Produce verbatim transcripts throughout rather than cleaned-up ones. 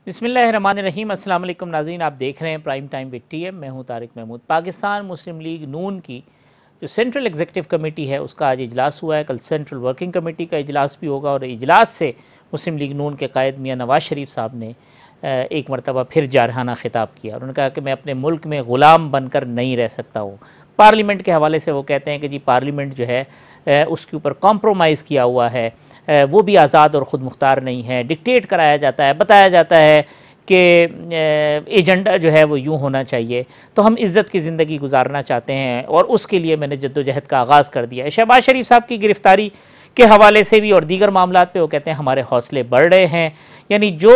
बिस्मिल्लाहिर्रहमानिर्रहीम। अस्सलाम वालेकुम नाज़रीन, आप देख रहे हैं प्राइम टाइम विद टीएम। मैं हूं तारिक महमूद। पाकिस्तान मुस्लिम लीग नून की जो सेंट्रल एग्जीक्यूटिव कमेटी है उसका आज इजलास हुआ है। कल सेंट्रल वर्किंग कमेटी का इजलास भी होगा और इजलास से मुस्लिम लीग नून के कायद मियाँ नवाज़ शरीफ साहब ने एक मरतबा फिर जारहाना खिताब किया और उन्होंने कहा कि मैं अपने मुल्क में ग़ुलाम बनकर नहीं रह सकता हूँ। पार्लियामेंट के हवाले से वो कहते हैं कि जी पार्लियामेंट जो है उसके ऊपर कॉम्प्रोमाइज़ किया हुआ है, वो भी आज़ाद और ख़ुद मुख्तार नहीं है, डिक्टेट कराया जाता है, बताया जाता है कि एजेंडा जो है वो यूँ होना चाहिए। तो हम इज़्ज़त की ज़िंदगी गुजारना चाहते हैं और उसके लिए मैंने जद्दोजहद का आगाज़ कर दिया है। शहबाज शरीफ साहब की गिरफ़्तारी के हवाले से भी और दीगर मामलात पे वो कहते हैं हमारे हौसले बढ़ रहे हैं। यानी जो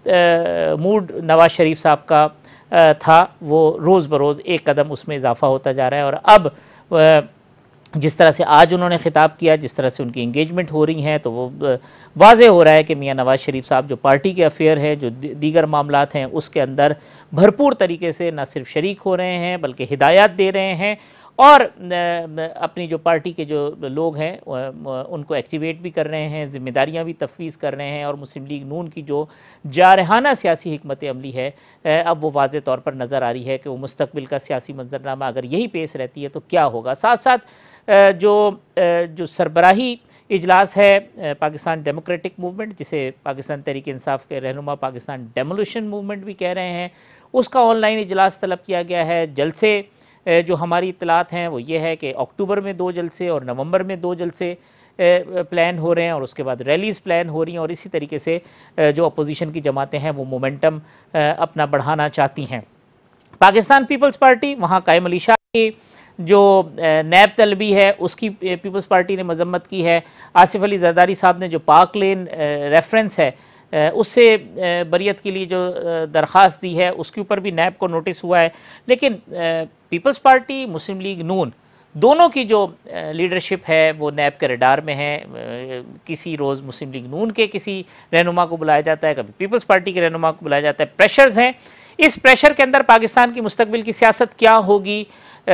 मूड नवाज़ शरीफ साहब का आ, था वो रोज़ बरोज़ एक कदम उसमें इजाफ़ा होता जा रहा है। और अब आ, जिस तरह से आज उन्होंने ख़िताब किया, जिस तरह से उनकी इंगेजमेंट हो रही हैं, तो वो वाज़े हो रहा है कि मियाँ नवाज़ शरीफ साहब जो पार्टी के अफेयर है, जो दीगर मामलात हैं, उसके अंदर भरपूर तरीके से न सिर्फ शरीक हो रहे हैं बल्कि हिदायत दे रहे हैं और अपनी जो पार्टी के जो लोग हैं उनको एक्टिवेट भी कर रहे हैं, ज़िम्मेदारियां भी तफवीज़ कर रहे हैं। और मुस्लिम लीग नून की जो जारहाना सियासी हिकमत अमली है अब वो वाज़े तौर पर नज़र आ रही है कि वो मुस्तकबिल का सियासी मंजरनामा अगर यही पेश रहती है तो क्या होगा। साथ साथ जो जो सरबराही इजलास है पाकिस्तान डेमोक्रेटिक मूवमेंट, जिसे पाकिस्तान तहरीक इंसाफ के रहनुमा पाकिस्तान डेमोलिशन मूवमेंट भी कह रहे हैं, उसका ऑनलाइन इजलास तलब किया गया है। जलसे जो हमारी इतलात हैं वो ये है कि अक्टूबर में दो जलसे और नवंबर में दो जलसे प्लान हो रहे हैं और उसके बाद रैलीज़ प्लान हो रही हैं और इसी तरीके से जो अपोजिशन की जमातें हैं वो मोमेंटम अपना बढ़ाना चाहती हैं। पाकिस्तान पीपल्स पार्टी, वहाँ कायम अली शाह की जो नैब तलबी है उसकी पीपल्स पार्टी ने मजम्मत की है। आसिफ अली जरदारी साहब ने जो पाक लेन रेफरेंस है उससे बरियत के लिए जो दरख्वास्त दी है उसके ऊपर भी नैब को नोटिस हुआ है। लेकिन peoples party, Muslim League Noon, दोनों की जो लीडरशिप है वो नैब के रडार में है। किसी रोज़ मुस्लिम लीग नून के किसी रहनुमा को बुलाया जाता है, कभी पीपल्स पार्टी के रहनुमा को बुलाया जाता है। प्रेशर्स हैं, इस प्रेशर के अंदर पाकिस्तान की मुस्तकबिल की सियासत क्या होगी,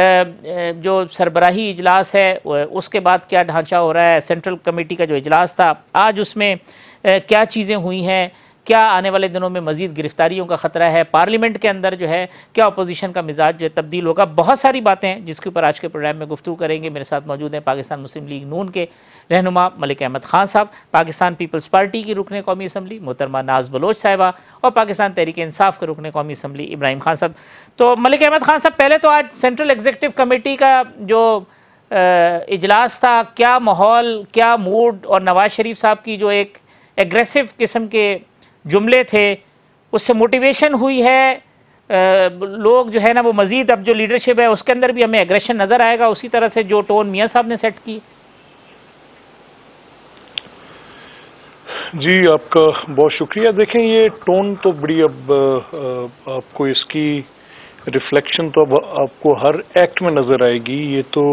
जो सरबराही इजलास है उसके बाद क्या ढांचा हो रहा है, सेंट्रल कमेटी का जो इजलास था आज उसमें क्या चीज़ें हुई हैं, क्या आने वाले दिनों में मज़ीद गिरफ्तारियों का ख़तरा है, पार्लियामेंट के अंदर जो है क्या अपोजिशन का मिजाज जो है तब्दील होगा। बहुत सारी बातें हैं जिसके ऊपर आज के प्रोग्राम में गुफ्तगू करेंगे। मेरे साथ मौजूद हैं पाकिस्तान मुस्लिम लीग नून के रहनुमा मलिक अहमद ख़ान साहब, पाकिस्तान पीपल्स पार्टी की रुकन कौमी असम्बली मोहतरमा नाज बलोच साहिबा और पाकिस्तान तहरीक इंसाफ के रुकन कौमी असम्बली इब्राहिम खान साहब। तो मलिक अहमद ख़ान साहब, पहले तो आज सेंट्रल एग्जीक्यूटिव कमेटी का जो इजलास था, क्या माहौल, क्या मूड और नवाज़ शरीफ साहब की जो एक एग्रेसिव किस्म के जुमले थे उससे मोटिवेशन हुई है? आ, लोग जो है ना वो मज़ीद अब जो लीडरशिप है उसके अंदर भी हमें एग्रेशन नज़र आएगा उसी तरह से जो टोन मियाँ साहब ने सेट की। जी, आपका बहुत शुक्रिया। देखें, ये टोन तो बड़ी अब आपको इसकी रिफ्लेक्शन तो अब आपको हर एक्ट में नज़र आएगी। ये तो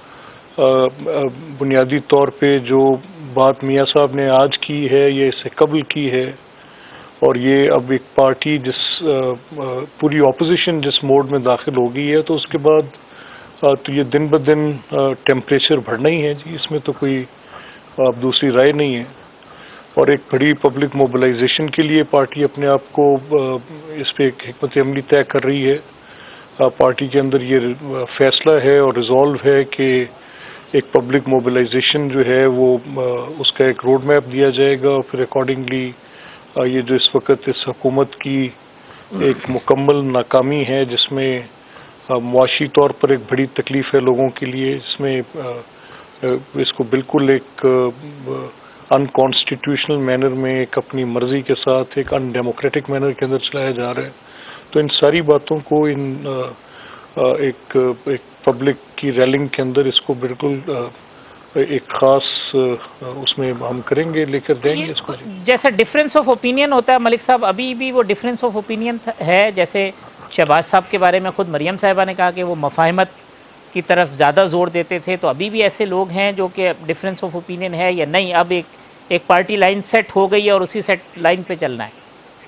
बुनियादी तौर पे जो बात मियाँ साहब ने आज की है ये इससे कबल की है और ये अब एक पार्टी जिस पूरी ऑपोजिशन जिस मोड में दाखिल हो गई है तो उसके बाद तो ये दिन ब दिन टेम्परेचर बढ़ना ही है जी, इसमें तो कोई अब दूसरी राय नहीं है। और एक बड़ी पब्लिक मोबिलाइजेशन के लिए पार्टी अपने आप को इस पर एक हिकमत अमली तय कर रही है। पार्टी के अंदर ये फैसला है और रिजॉल्व है कि एक पब्लिक मोबिलाइजेशन जो है वो उसका एक रोड मैप दिया जाएगा और फिर अकॉर्डिंगली ये जो इस वक्त इस हुकूमत की एक मुकम्मल नाकामी है जिसमें मुआशी तौर पर एक बड़ी तकलीफ है लोगों के लिए, जिसमें इसको बिल्कुल एक अनकॉन्स्टिट्यूशनल मैनर में एक अपनी मर्जी के साथ एक अनडेमोक्रेटिक मैनर के अंदर चलाया जा रहा है। तो इन सारी बातों को इन एक एक पब्लिक की रैलिंग के अंदर इसको बिल्कुल एक खास उसमें हम करेंगे, लेकर देंगे इसको। जैसा डिफरेंस ऑफ ओपिनियन होता है मलिक साहब, अभी भी वो डिफरेंस ऑफ ओपिनियन है। जैसे शहबाज साहब के बारे में खुद मरियम साहिबा ने कहा कि वो मफाहमत की तरफ ज़्यादा जोर देते थे, तो अभी भी ऐसे लोग हैं जो कि डिफरेंस ऑफ ओपिनियन है या नहीं, अब एक एक पार्टी लाइन सेट हो गई है और उसी सेट लाइन पे चलना है?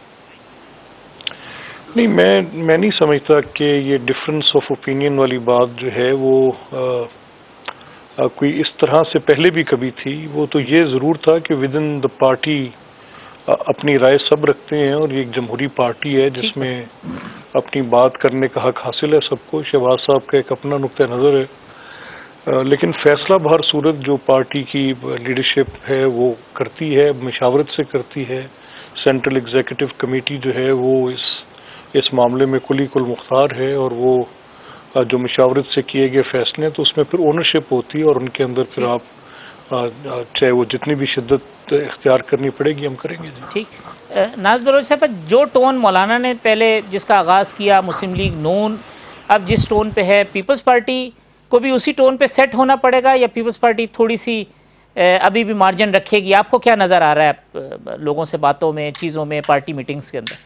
नहीं, मैं मैं नहीं समझता कि ये डिफरेंस ऑफ ओपिनियन वाली बात जो है वो आ, आ, कोई इस तरह से पहले भी कभी थी। वो तो ये ज़रूर था कि विद इन द पार्टी अपनी राय सब रखते हैं और ये एक जमहूरी पार्टी है जिसमें अपनी बात करने का हक हासिल है सबको। शहबाज साहब का एक अपना नुक्ता नज़र है, लेकिन फैसला बहर सूरत जो पार्टी की लीडरशिप है वो करती है, मशावरत से करती है। सेंट्रल एग्जीक्यूटिव कमेटी जो है वो इस इस मामले में कुली कुल मुख्तार है और वो जो मशावरत से किए गए फैसले हैं तो उसमें फिर ओनरशिप होती है और उनके अंदर फिर आप चाहे वो जितनी भी शिद्दत इख्तियार करनी पड़ेगी हम करेंगे। ठीक, नाज बलोच साहब, जो टोन मौलाना ने पहले जिसका आगाज़ किया मुस्लिम लीग नून अब जिस टोन पे है, पीपल्स पार्टी को भी उसी टोन पे सेट होना पड़ेगा या पीपल्स पार्टी थोड़ी सी अभी भी मार्जिन रखेगी? आपको क्या नज़र आ रहा है लोगों से बातों में, चीज़ों में, पार्टी मीटिंग्स के अंदर?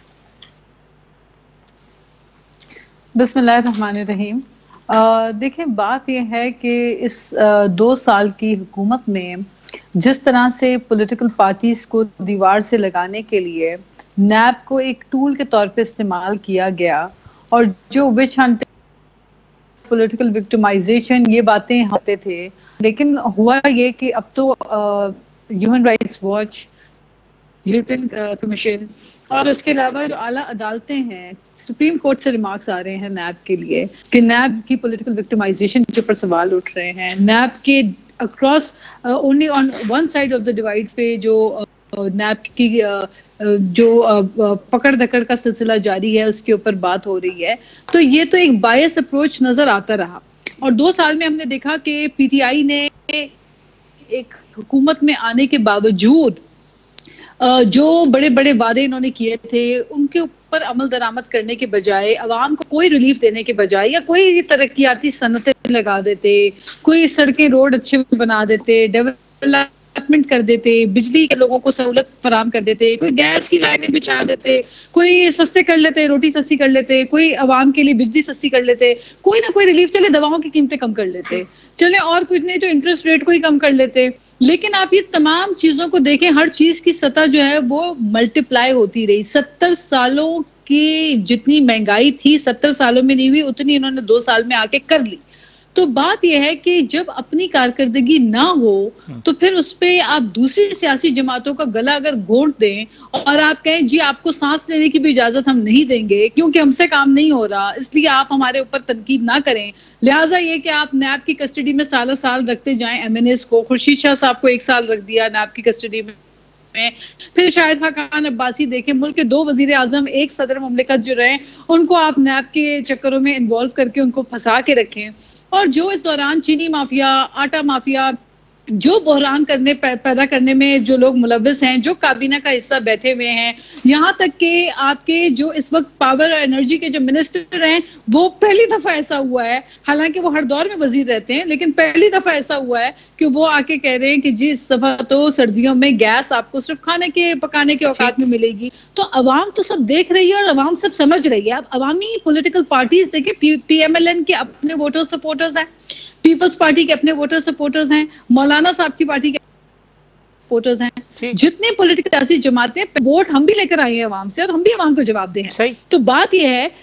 बिस्मिल्लाहिर्रहमानिर्रहीम। देखें, बात यह है कि इस आ, दो साल की हुकूमत में जिस तरह से पॉलिटिकल पार्टीज को दीवार से लगाने के लिए नैब को एक टूल के तौर पे इस्तेमाल किया गया और जो विच हंट, पॉलिटिकल विक्टिमाइजेशन, ये बातें होते थे, लेकिन हुआ ये कि अब तो human rights watch, European commission और इसके अलावा जो आला अदालतें हैं, सुप्रीम कोर्ट से रिमार्क्स आ रहे हैं नैब के लिए कि नैब की पॉलिटिकल विक्टिमाइजेशन के ऊपर सवाल उठ रहे हैं। नैब के across only on one side of the divide पे जो नैब uh, की uh, जो uh, पकड़ धकड़ का सिलसिला जारी है उसके ऊपर बात हो रही है। तो ये तो एक बायस अप्रोच नजर आता रहा और दो साल में हमने देखा कि पीटीआई ने एक हुकूमत में आने के बावजूद जो बड़े बड़े वादे इन्होंने किए थे उनके ऊपर अमल दरामद करने के बजाय, अवाम को कोई रिलीफ देने के बजाय या कोई तरक्याती सनतें लगा देते, कोई सड़कें रोड अच्छे बना देते, डेवलपमेंट कर देते, बिजली के लोगों को सहूलत फराम कर देते, कोई गैस की लाइनें बिछा देते, कोई सस्ते कर लेते, रोटी सस्ती कर लेते, कोई अवाम के लिए बिजली सस्ती कर लेते, कोई ना कोई रिलीफ, चले दवाओं की कीमतें कम कर लेते, चले और कुछ नहीं तो इंटरेस्ट रेट को ही कम कर लेते। लेकिन आप ये तमाम चीजों को देखें, हर चीज की सतह जो है वो मल्टीप्लाई होती रही। सत्तर सालों की जितनी महंगाई थी सत्तर सालों में नहीं हुई, उतनी इन्होंने दो साल में आके कर ली। तो बात यह है कि जब अपनी कारकर्दगी ना हो तो फिर उस पे आप दूसरी सियासी जमातों का गला अगर घोंट दें और आप कहें जी आपको सांस लेने की भी इजाजत हम नहीं देंगे क्योंकि हमसे काम नहीं हो रहा, इसलिए आप हमारे ऊपर तनकीद ना करें, लिहाजा ये कि आप नैब की कस्टडी में साल साल रखते जाएं एम एन एस को। खुर्शीद शाह साहब को एक साल रख दिया नैब की कस्टडी में, में फिर शाहिद खान अब्बासी देखें, मुल्क के दो वजीर आजम, एक सदर मुमलिकत जो रहे, उनको आप नैब के चक्करों में इन्वॉल्व करके उनको फंसा के रखें। और जो इस दौरान चीनी माफिया, आटा माफिया, जो बहरान करने पैदा करने में जो लोग मुलविस हैं, जो काबीना का हिस्सा बैठे हुए हैं, यहाँ तक कि आपके जो इस वक्त पावर और एनर्जी के जो मिनिस्टर हैं वो पहली दफा ऐसा हुआ है, हालांकि वो हर दौर में वजीर रहते हैं, लेकिन पहली दफा ऐसा हुआ है कि वो आके कह रहे हैं कि जी इस दफा तो सर्दियों में गैस आपको सिर्फ खाने के पकाने के औकात में मिलेगी। तो अवाम तो सब देख रही है और अवाम सब समझ रही है। अब अवामी पोलिटिकल पार्टीज देखे, पी एम एल एन के अपने वोटर सपोर्टर्स हैं, पीपल्स पार्टी के अपने वोटर सपोर्टर्स हैं, मौलाना साहब की पार्टी के सपोर्टर्स हैं, जितने पॉलिटिकल सियासी जमातें, वोट हम भी लेकर आए हैं अवाम से और हम भी अवाम को जवाब दें। तो बात यह है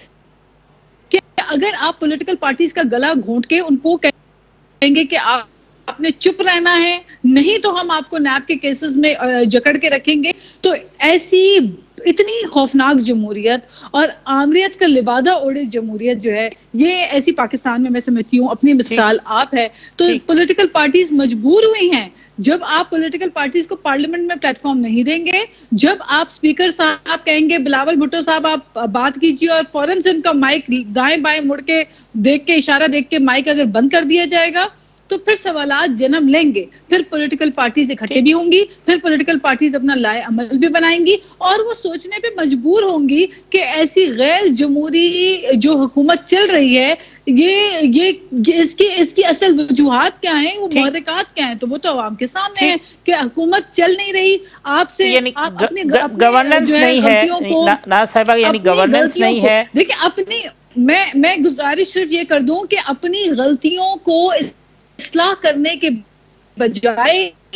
कि अगर आप पॉलिटिकल पार्टीज का गला घोंट के उनको कहेंगे कि आप आपने चुप रहना है, नहीं तो हम आपको नैब के केसेस में जकड़ के रखेंगे, तो ऐसी इतनी खौफनाक जमहूरियत और आमरीत का लिबादा ओढ़े जमहूरियत जो है, ये ऐसी पाकिस्तान में मैं समझती हूँ अपनी मिसाल आप है। तो पॉलिटिकल पार्टीज मजबूर हुई हैं, जब आप पॉलिटिकल पार्टीज को पार्लियामेंट में प्लेटफॉर्म नहीं देंगे, जब आप स्पीकर साहब कहेंगे बिलावल भुट्टो साहब आप बात कीजिए और फौरन से उनका माइक दाएं बाएं मुड़ के देख के इशारा देख के माइक अगर बंद कर दिया जाएगा तो फिर सवालात जन्म लेंगे, फिर पॉलिटिकल पार्टीज इकट्ठे भी होंगी, फिर पॉलिटिकल पार्टीज अपना लाए अमल भी बनाएंगी और वो सोचने पे मजबूर होंगी कि ऐसी गैर जमहूरी जो हुकूमत चल रही है, ये ये इसकी इसकी असल वजूहात क्या हैं, वो मुहर्रिकात क्या हैं, तो वो तो आवाम के सामने है कि हुकूमत चल नहीं रही, आपसे आप अपने गवर्नेंस नहीं है ना साहिबा, यानी गवर्नेंस नहीं है। देखिए अपनी मैं मैं गुजारिश सिर्फ ये कर दूं कि अपनी गलतियों को इस्लाह करने के बजाय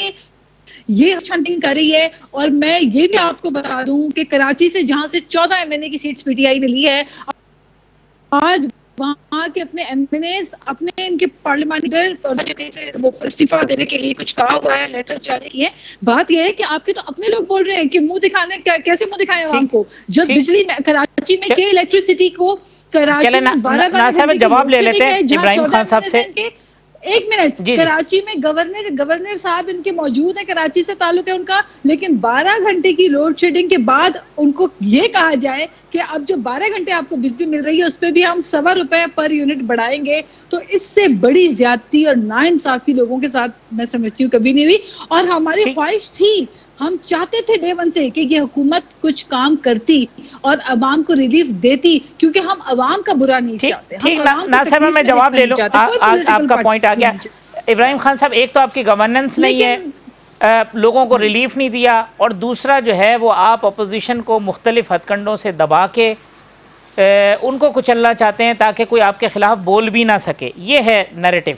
ये हंटिंग कर रही है। और मैं ये भी आपको बता दूं कि कराची से जहां से चौदह एम एन ए की सीट्स पीटीआई ने ली है, आज वहाँ के अपने एमएनएस, अपने इनके पार्लियामेंट वो इस्तीफा देने के लिए कुछ कहा हुआ है, लेटर्स जारी किए। बात यह है कि आपके तो अपने लोग बोल रहे हैं कि मुंह दिखाने, कैसे मुंह दिखाएं आवाम को, जब बिजली में कराची में के इलेक्ट्रिसिटी को कराची में बारह बारह जवाब ले लेते हैं इब्राहिम खान साहब से। एक मिनट, कराची में गवर्नर गवर्नर साहब इनके मौजूद है, कराची से ताल्लुक है उनका, लेकिन बारह घंटे की लोड शेडिंग के बाद उनको ये कहा जाए कि अब जो बारह घंटे आपको बिजली मिल रही है उस पर भी हम सवा रुपए पर यूनिट बढ़ाएंगे। तो इससे बड़ी ज्यादती और नाइंसाफी लोगों के साथ मैं समझती हूँ कभी नहीं हुई। और हमारी ख्वाहिश थी, हम चाहते थे डे वन से कि ये हुकूमत कुछ काम करती और अवाम को रिलीफ देती, क्योंकि हम अवाम का बुरा नहीं चाहते। ठीक, नासिर मैं जवाब ले लूं, आपका पॉइंट आ गया। इब्राहिम खान साहब, एक तो आपकी गवर्नेंस नहीं है, आ, लोगों को रिलीफ नहीं दिया, और दूसरा जो है वो आप अपोजिशन को मुख्तलिफ हथकंडों से दबा के आ, उनको कुचलना चाहते हैं ताकि कोई आपके खिलाफ बोल भी ना सके। ये है नैरेटिव।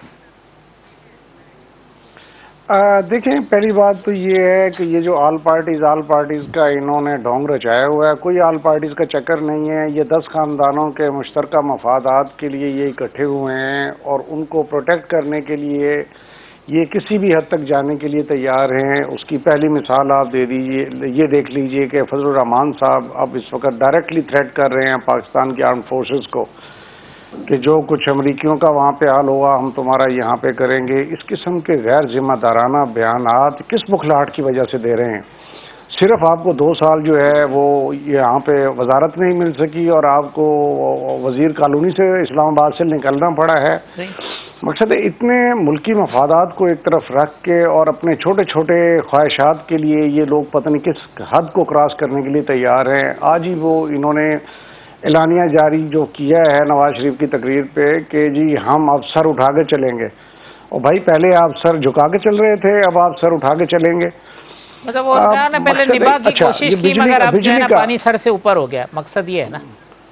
देखें, पहली बात तो ये है कि ये जो आल पार्टीज आल पार्टीज का इन्होंने ढोंग रचाया हुआ है, कोई आल पार्टीज का चक्कर नहीं है। ये दस खानदानों के मुश्तरका मफादात के लिए ये इकट्ठे हुए हैं और उनको प्रोटेक्ट करने के लिए ये किसी भी हद तक जाने के लिए तैयार हैं। उसकी पहली मिसाल आप दे दीजिए, ये देख लीजिए कि फजलुर रहमान साहब अब इस वक्त डायरेक्टली थ्रेट कर रहे हैं पाकिस्तान की आर्म फोर्सेस को कि जो कुछ अमरीकियों का वहाँ पे हाल होगा हम तुम्हारा यहाँ पे करेंगे। इस किस्म के गैर जिम्मेदाराना बयानात किस बुखलाहट की वजह से दे रहे हैं? सिर्फ आपको दो साल जो है वो यहाँ पे वजारत नहीं मिल सकी और आपको वजीर कॉलोनी से इस्लामाबाद से निकलना पड़ा है। मकसद है इतने मुल्की मफादात को एक तरफ रख के और अपने छोटे छोटे ख्वाहिशात के लिए ये लोग पता नहीं किस हद को क्रॉस करने के लिए तैयार हैं। आज ही वो इन्होंने एलानिया जारी जो किया है नवाज शरीफ की तकरीर पे कि जी हम अब सर उठा के चलेंगे। और भाई पहले आप सर झुका के चल रहे थे, अब आप सर उठा के चलेंगे। मतलब वो क्या ना, पहले निभा की अच्छा, कोशिश की मगर अब जो है ना पानी सर से ऊपर हो गया। मकसद ये है ना?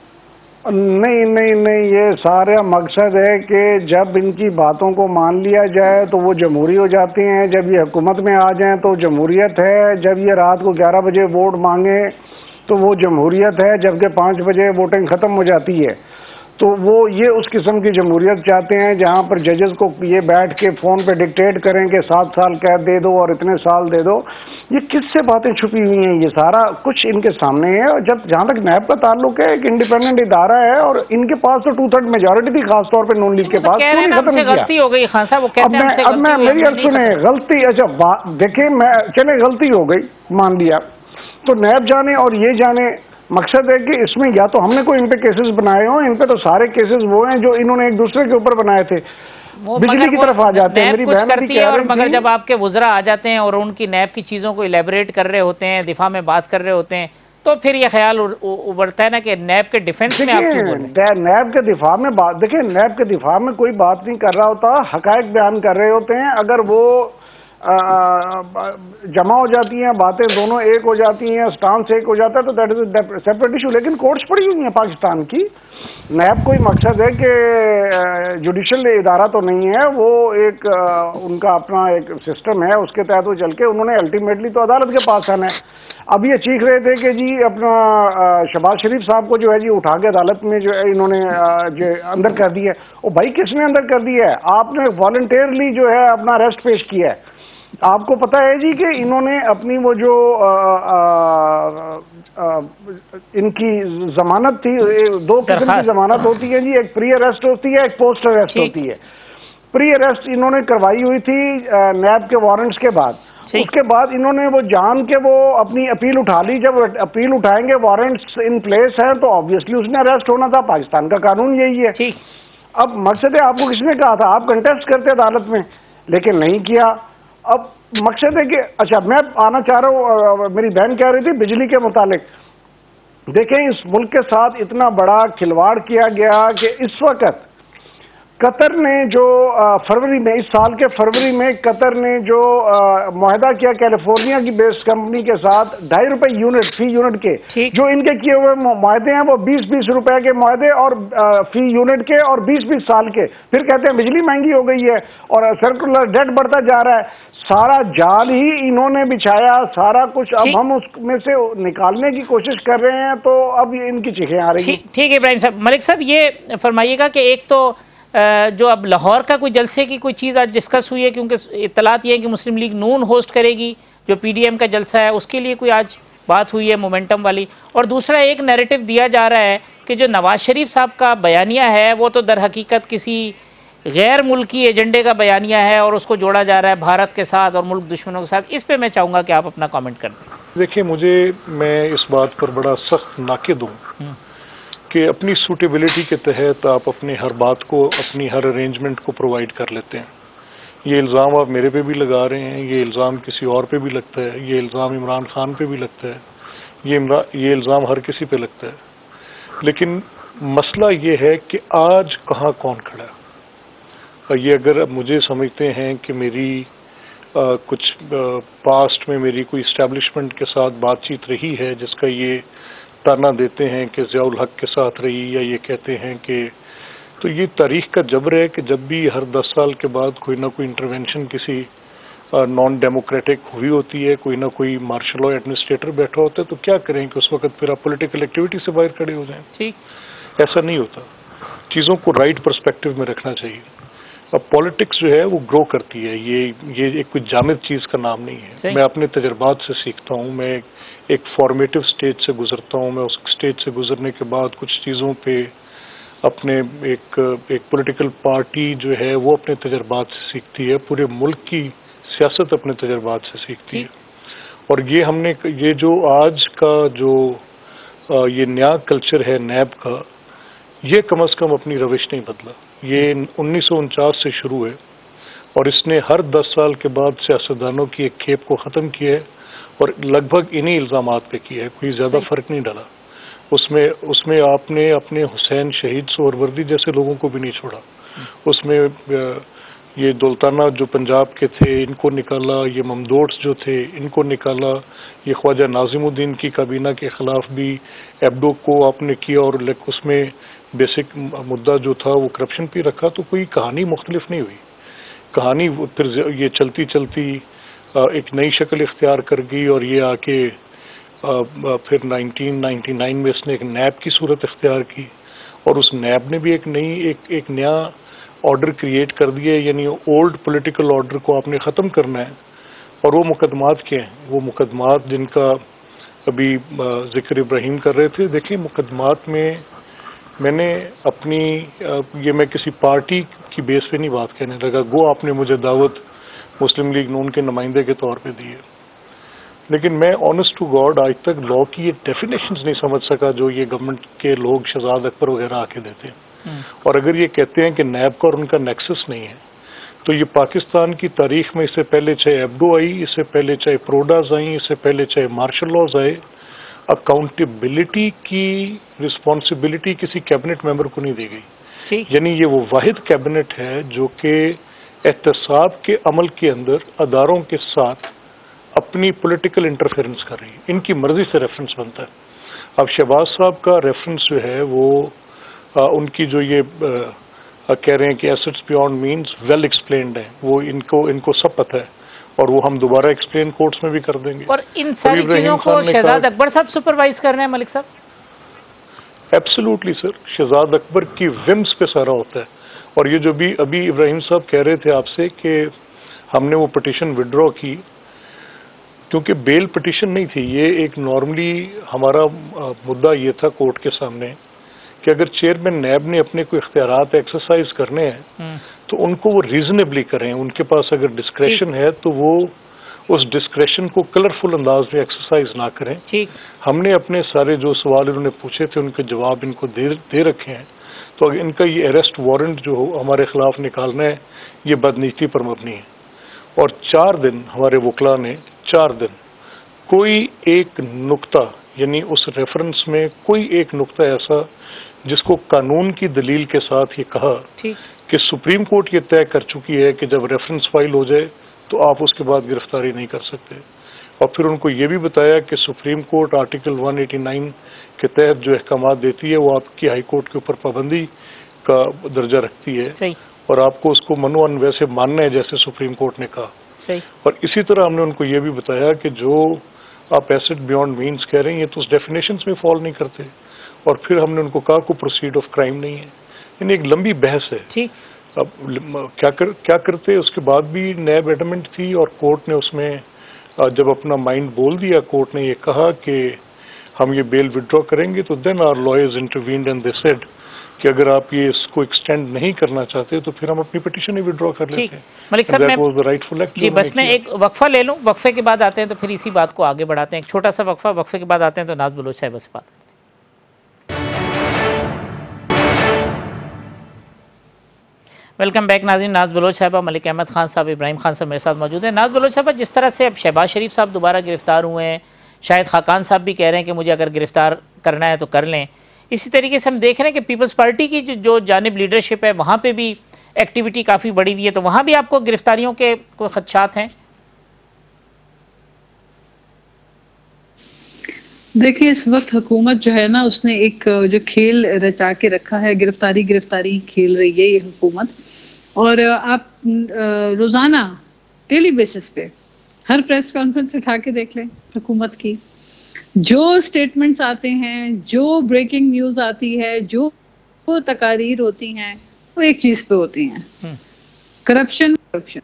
नहीं नहीं नहीं, ये सारा मकसद है कि जब इनकी बातों को मान लिया जाए तो वो जमहूरी हो जाती हैं, जब ये हुकूमत में आ जाएं तो जमहूरियत है, जब ये रात को ग्यारह बजे वोट मांगे तो वो जमहूरियत है, जबकि पाँच बजे वोटिंग ख़त्म हो जाती है। तो वो ये उस किस्म की जमहूरियत चाहते हैं जहाँ पर जजेस को ये बैठ के फ़ोन पे डिक्टेट करें कि सात साल कैद दे दो और इतने साल दे दो। ये किससे बातें छुपी हुई हैं? ये सारा कुछ इनके सामने है। और जब जहाँ तक नैब का ताल्लुक है, एक इंडिपेंडेंट इदारा है और इनके पास तो टू थर्ड मेजोरिटी थी, खासतौर पर नून लीग के पास। गलती हो गई खान साहब, वो कहते हैं अब मैं मेरी अर्थ सुने, गलती अच्छा देखिए, मैं चले गलती हो गई मान लिया तो नैब जाने और ये जाने। मकसद है कि इसमें या तो हमने कोई इन पे केसेस बनाए हो, इन पे तो सारे केसेस वो हैं जो इन्होंने एक दूसरे के ऊपर बनाए थे। बिजली की तरफ आ जाते हैं, मेरी बहन करती है, और मगर जब आपके वुज़रा आ जाते हैं और उनकी नैब की चीज़ों को इलेबोरेट कर रहे होते हैं, दिफा में बात कर रहे होते हैं, तो फिर ये ख्याल उभरता है ना कि नैब के डिफेंस में आप क्यों बोल रहे हैं? नैब के दिफा में बात देखिए, नैब के दिफा में कोई बात नहीं कर रहा होता, हकायक बयान कर रहे होते हैं। अगर वो जमा हो जाती हैं, बातें दोनों एक हो जाती हैं, स्टांस एक हो जाता है, तो दैट इज सेपरेट इशू। लेकिन कोर्ट्स पड़ी हुई हैं पाकिस्तान की। नैब कोई मकसद है कि जुडिशल इदारा तो नहीं है, वो एक उनका अपना एक सिस्टम है, उसके तहत वो चल के उन्होंने अल्टीमेटली तो अदालत के पास आना है। अब ये चीख रहे थे कि जी अपना शहबाज शरीफ साहब को जो है जी उठा के अदालत में जो है इन्होंने जो अंदर कर दिया है। ओ भाई, किसने अंदर कर दिया है? आपने वॉलंटियरली जो है अपना अरेस्ट पेश किया है। आपको पता है जी कि इन्होंने अपनी वो जो आ, आ, आ, इनकी जमानत थी, दो किस्म की जमानत होती है जी, एक प्री अरेस्ट होती है, एक पोस्ट अरेस्ट होती है। प्री अरेस्ट इन्होंने करवाई हुई थी नैब के वारंट्स के बाद। उसके बाद इन्होंने वो जान के वो अपनी अपील उठा ली। जब अपील उठाएंगे, वारंट्स इन प्लेस हैं, तो ऑब्वियसली उसने अरेस्ट होना था। पाकिस्तान का कानून यही है। अब मकसद है, आपको किसने कहा था आप कंटेस्ट करते अदालत में, लेकिन नहीं किया। अब मकसद है कि अच्छा, मैं आना चाह रहा हूँ, मेरी बहन कह रही थी बिजली के मुतालिक। देखें, इस मुल्क के साथ इतना बड़ा खिलवाड़ किया गया कि इस वक्त कतर ने जो फरवरी में, इस साल के फरवरी में कतर ने जो मुआहदा किया कैलिफोर्निया की बेस्ड कंपनी के साथ, ढाई रुपए यूनिट फी यूनिट के, जो इनके किए हुए मुआहदे हैं वो बीस बीस रुपए के मुआहदे और फी यूनिट के और बीस बीस साल के। फिर कहते हैं बिजली महंगी हो गई है और सर्कुलर डेट बढ़ता जा रहा है। सारा जाल ही इन्होंने बिछाया, सारा कुछ। अब हम उसमें से निकालने की कोशिश कर रहे हैं, तो अब इनकी चीखें आ रही हैं। ठीक है इब्राहिम साहब। मलिक साहब, ये फरमाइएगा कि एक तो जो अब लाहौर का कोई जलसे की कोई चीज़ आज डिस्कस हुई है, क्योंकि इत्तलात ये है कि मुस्लिम लीग नून होस्ट करेगी जो पीडीएम का जलसा है, उसके लिए कोई आज बात हुई है मोमेंटम वाली। और दूसरा एक नैरेटिव दिया जा रहा है कि जो नवाज शरीफ साहब का बयानिया है वो तो दर हकीकत किसी गैर मुल्की एजेंडे का बयानिया है और उसको जोड़ा जा रहा है भारत के साथ और मुल्क दुश्मनों के साथ। इस पर मैं चाहूँगा कि आप अपना कॉमेंट कर दें। देखिए, मुझे मैं इस बात पर बड़ा सख्त नाक़िद हूँ कि अपनी सूटेबिलिटी के तहत आप अपनी हर बात को, अपनी हर अरेंजमेंट को प्रोवाइड कर लेते हैं। ये इल्ज़ाम आप मेरे पे भी लगा रहे हैं, ये इल्ज़ाम किसी और पे भी लगता है, ये इल्ज़ाम इमरान खान पे भी लगता है, ये ये इल्ज़ाम हर किसी पे लगता है। लेकिन मसला ये है कि आज कहाँ कौन खड़ा है। ये अगर मुझे समझते हैं कि मेरी आ, कुछ पास्ट में मेरी कोई इस्टेब्लिशमेंट के साथ बातचीत रही है जिसका ये ताना देते हैं कि ज़ियाउल हक के साथ रही, या ये कहते हैं कि, तो ये तारीख का जबर है कि जब भी हर दस साल के बाद कोई ना कोई इंटरवेंशन किसी नॉन डेमोक्रेटिक हुई होती है, कोई ना कोई मार्शल लॉ एडमिनिस्ट्रेटर बैठा होता है, तो क्या करें कि उस वक्त फिर आप पॉलिटिकल एक्टिविटी से बाहर खड़े हो जाएं। ठीक, ऐसा नहीं होता। चीज़ों को राइट पर्सपेक्टिव में रखना चाहिए। अब पॉलिटिक्स जो है वो ग्रो करती है, ये ये एक कोई जामिद चीज़ का नाम नहीं है। मैं अपने तजर्बात से सीखता हूँ, मैं एक फॉर्मेटिव स्टेज से गुजरता हूँ, मैं उस स्टेज से गुजरने के बाद कुछ चीज़ों पे अपने एक एक पॉलिटिकल पार्टी जो है वो अपने तजर्बात से सीखती है, पूरे मुल्क की सियासत अपने तजर्बात से सीखती है। और ये हमने ये जो आज का जो ये नया कल्चर है नैब का, ये कम अज़ कम अपनी रविश नहीं बदला। ये उन्नीस सौ उनचास से शुरू है और इसने हर दस साल के बाद सियासतदानों की एक खेप को ख़त्म किया है और लगभग इन्हीं इल्ज़ामात पे किया है। कोई ज़्यादा फ़र्क नहीं डाला उसमें। उसमें आपने अपने हुसैन शहीद सोहरवर्दी जैसे लोगों को भी नहीं छोड़ा। उसमें ये दौलताना जो पंजाब के थे इनको निकाला, ये ममदोड्स जो थे इनको निकाला, ये ख्वाजा नाजिमुद्दीन की काबीना के ख़िलाफ़ भी एब्डो को आपने किया और उसमें बेसिक मुद्दा जो था वो करप्शन पे रखा। तो कोई कहानी मुख्तलिफ नहीं हुई। कहानी फिर ये चलती चलती एक नई शक्ल इख्तियार कर गई और ये आके फिर नाइनटीन नाइंटी नाइन में इसने एक नैब की सूरत इख्तियार की और उस नैब ने भी एक नई एक एक नया ऑर्डर क्रिएट कर दिया। यानी ओल्ड पॉलिटिकल ऑर्डर को आपने ख़त्म करना है। और वो मुकदमात क्या हैं? वो मुकदमात जिनका अभी जिक्र इब्राहिम कर रहे थे। देखिए, मुकदमात में मैंने अपनी ये मैं किसी पार्टी की बेस पे नहीं बात कहने लगा, गो आपने मुझे दावत मुस्लिम लीग नून के नुमाइंदे के तौर पे दी है, लेकिन मैं ऑनेस्ट टू गॉड आज तक लॉ की ये डेफिनेशंस नहीं समझ सका जो ये गवर्नमेंट के लोग शहजाद अकबर वगैरह आके देते हैं। और अगर ये कहते हैं कि नैब का और उनका नेक्सस नहीं है, तो ये पाकिस्तान की तारीख में इससे पहले चाहे एब्डो आई, इससे पहले चाहे प्रोडाज आई, इससे पहले चाहे मार्शल लॉज आए, अकाउंटेबिलिटी की रिस्पॉन्सिबिलिटी किसी कैबिनेट मेंबर को नहीं दी गई। यानी ये वो वाहिद कैबिनेट है जो कि एहतसाब के अमल के अंदर अदारों के साथ अपनी पॉलिटिकल इंटरफेरेंस कर रही है। इनकी मर्जी से रेफरेंस बनता है। अब शहबाज साहब का रेफरेंस जो है वो आ, उनकी जो ये आ, कह रहे हैं कि assets beyond means well explained है, वो इनको इनको सब पता है और वो हम दोबारा एक्सप्लेन कोर्ट्स में भी कर देंगे। और इन सारी चीजों को शहजाद अकबर साहब सुपरवाइज कर रहे हैं मलिक साहब? एब्सोल्युटली सर, शहजाद अकबर की विम्स पे सारा होता है। और ये जो भी अभी इब्राहिम साहब कह रहे थे आपसे कि हमने वो पिटीशन विड्रॉ की, क्योंकि बेल पिटीशन नहीं थी, ये एक नॉर्मली हमारा मुद्दा ये था कोर्ट के सामने कि अगर चेयरमैन नैब ने अपने कोई इख्तियारात एक्सरसाइज करने हैं तो उनको वो रीजनेबली करें। उनके पास अगर डिस्क्रेशन है तो वो उस डिस्क्रेशन को कलरफुल अंदाज में एक्सरसाइज ना करें। हमने अपने सारे जो सवाल इन्होंने पूछे थे उनके जवाब इनको दे दे रखे हैं। तो अगर इनका ये अरेस्ट वारंट जो हमारे खिलाफ निकालना है ये बदनीति पर मबनी है। और चार दिन हमारे वकला ने, चार दिन कोई एक नुक्ता, यानी उस रेफरेंस में कोई एक नुक्ता ऐसा जिसको कानून की दलील के साथ ये कहा कि कि सुप्रीम कोर्ट ये तय कर चुकी है कि जब रेफरेंस फाइल हो जाए तो आप उसके बाद गिरफ्तारी नहीं कर सकते। और फिर उनको ये भी बताया कि सुप्रीम कोर्ट आर्टिकल एक सौ नवासी के तहत जो अहकाम देती है वो आपकी हाई कोर्ट के ऊपर पाबंदी का दर्जा रखती है। सही। और आपको उसको मनोअन वैसे मानना है जैसे सुप्रीम कोर्ट ने कहा। सही। और इसी तरह हमने उनको ये भी बताया कि जो आप एसेट बियॉन्ड मीन्स कह रहे हैं ये तो उस डेफिनेशंस में फॉल नहीं करते। और फिर हमने उनको कहा को प्रोसीड ऑफ क्राइम नहीं है। यानी एक लंबी बहस है। ठीक। अब क्या कर क्या करते उसके बाद भी नैब एडमेंट थी और कोर्ट ने उसमें जब अपना माइंड बोल दिया, कोर्ट ने ये कहा कि हम ये बेल विड्रॉ करेंगे, तो then our lawyers intervened and they said कि अगर आप ये इसको एक्सटेंड नहीं करना चाहते तो फिर हम अपनी पिटीशन ही विड्रॉ कर लेते हैं। मलिक साहब, मैं वाज द राइटफुल एक्ट। जी बस मैं एक वक्फा ले लूं, वक्फे के बाद आते हैं तो फिर इसी बात को आगे बढ़ाते हैं। एक छोटा सा वक्फा, वक्फे के बाद आते हैं तो नाज बलोच साहब से बात। वेलकम बैक नाज़रीन। नाज बलोच साहबा, मलिक अहमद खान साहब, इब्राहिम खान साहब मेरे साथ मौजूद हैं। नाज बलोच साहबा, जिस तरह से अब शहबाज शरीफ साहब दोबारा गिरफ्तार हुए हैं, शायद खाकान साहब भी कह रहे हैं कि मुझे अगर गिरफ्तार करना है तो कर लें, इसी तरीके से हम देख रहे हैं कि पीपल्स पार्टी की जो, जो जानिब लीडरशिप है वहाँ पे भी एक्टिविटी काफ़ी बढ़ी हुई है, तो वहाँ भी आपको गिरफ्तारियों के कोई खदशात हैं? देखिए, इस वक्त हुकूमत जो है ना, उसने एक जो खेल रचा के रखा है, गिरफ्तारी गिरफ्तारी खेल रही है ये हुकूमत। और आप रोज़ाना डेली बेसिस पे हर प्रेस कॉन्फ्रेंस उठा के देख लें हुकूमत की, जो स्टेटमेंट्स आते हैं, जो ब्रेकिंग न्यूज़ आती है, जो तकारीर होती हैं, वो एक चीज़ पे होती हैं, करप्शन। करप्शन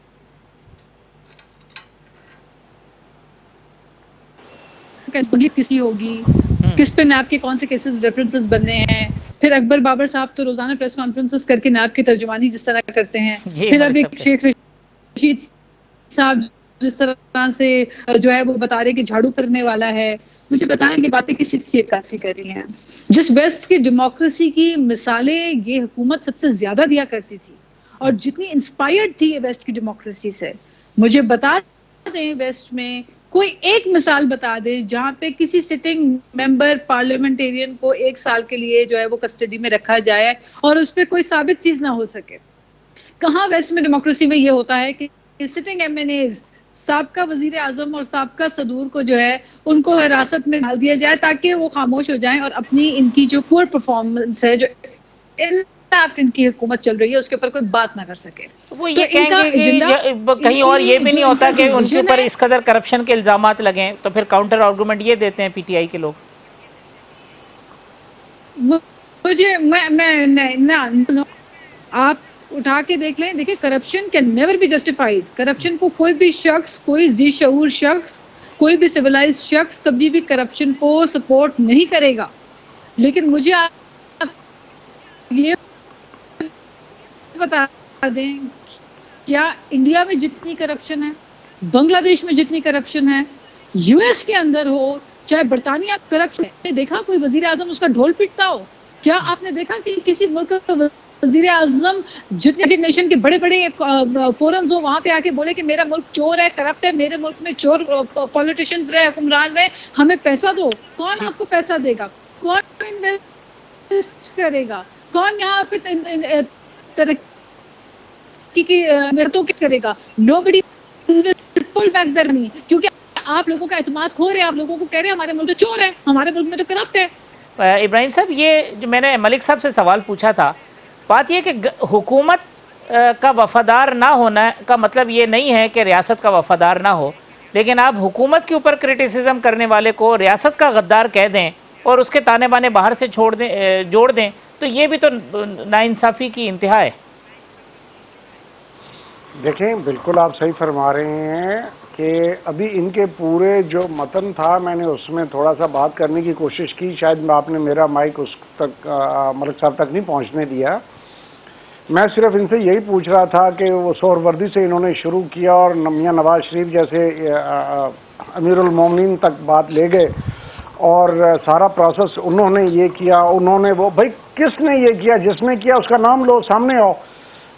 किसकी होगी, किस पे नैब के कौन से केसेस रेफरेंसेस बनने हैं। फिर अकबर बाबर साहब तो रोजाना प्रेस कॉन्फ्रेंसेस करके नैब की तर्जुमानी जिस तरह करते हैं, फिर अब एक शेख रशीद साहब जिस तरह से जो है वो बता रहे कि झाड़ू करने वाला है। मुझे बताएं कि बातें किस चीज की अक्कासी कर रही हैं। जिस वेस्ट की डेमोक्रेसी की मिसालें ये हुकूमत सबसे ज्यादा दिया करती थी और जितनी इंस्पायर्ड थी ये वेस्ट की डेमोक्रेसी से, मुझे बता दें वेस्ट में कोई एक मिसाल बता दे जहां पे किसी सिटिंग मेंबर पार्लियामेंटेरियन को एक साल के लिए जो है वो कस्टडी में रखा जाए और उस पर कोई साबित चीज ना हो सके। कहाँ वेस्ट में डेमोक्रेसी में ये होता है कि सिटिंग एम एन एज, साबका वजीर आजम और साबका सदूर को जो है उनको हिरासत में डाल दिया जाए ताकि वो खामोश हो जाएं और अपनी इनकी जो पुअर परफॉर्मेंस है, जो इनकी हुकूमत चल रही है, उसके ऊपर कोई बात ना कर सके। वो ये तो कहेंगे कि कहीं और ये भी नहीं होता कि उनके ऊपर इस कदर करप्शन के इल्जामात लगे, तो फिर काउंटर आर्गुमेंट ये देते हैं पीटीआई के लोग। मुझे मैं मैं नहीं ना, आप उठा के देख लें। देखिए, corruption can never be justified. Corruption को कोई भी शख्स, कोई जी शऊर शख्स, कोई भी सिविलाइज शख्स कभी भी करप्शन को सपोर्ट नहीं करेगा। लेकिन मुझे आप ये बता दें, क्या इंडिया में जितनी करप्शन है, बांग्लादेश में जितनी करप्शन है, यूएस के अंदर हो, चाहे बरतानिया करप्शन है, देखा कोई वजीर आजम उसका ढोल पीटता हो? क्या आपने देखा कि किसी मुल्क का वजीर आजम जितने नेशन के बड़े बड़े फोरम्स हो वहां पे आके बोले कि मेरा मुल्क चोर है, करप्ट है, मेरे मुल्क में चोर पॉलिटिशियंस रहे, हुक्मरान रहे, हमें पैसा दो? कौन आपको पैसा देगा? कौन इन्वेस्ट करेगा? कौन यहाँ पे तरक्की की मेहनतों किस करेगा? Nobody will pull back their money, क्योंकि आप लोगों का एतमाद खो रहे हैं। आप लोगों को कह रहे हैं हमारे मुल्क तो चोर है, हमारे मुल्क में तो करप्ट है। इब्राहिम साहब, ये जो मैंने मलिक साहब से सवाल पूछा था, बात यह कि हुकूमत का वफादार ना होना का मतलब ये नहीं है कि रियासत का वफादार ना हो, लेकिन आप हुकूमत के ऊपर क्रिटिसिज्म करने वाले को रियासत का गद्दार कह दें और उसके ताने बाने बाहर से छोड़ दें, जोड़ दें, तो ये भी तो नाइंसाफ़ी की इंतहा है। देखें, बिल्कुल आप सही फरमा रहे हैं कि अभी इनके पूरे जो मतन था, मैंने उसमें थोड़ा सा बात करने की कोशिश की, शायद आपने मेरा माइक उस तक मलिक साहब तक नहीं पहुंचने दिया। मैं सिर्फ इनसे यही पूछ रहा था कि वो सोहरवर्दी से इन्होंने शुरू किया और मियां नवाज शरीफ जैसे अमीरुल मोमिनीन तक बात ले गए और सारा प्रोसेस उन्होंने ये किया, उन्होंने वो। भाई किसने ये किया? जिसने किया उसका नाम लो, सामने आओ।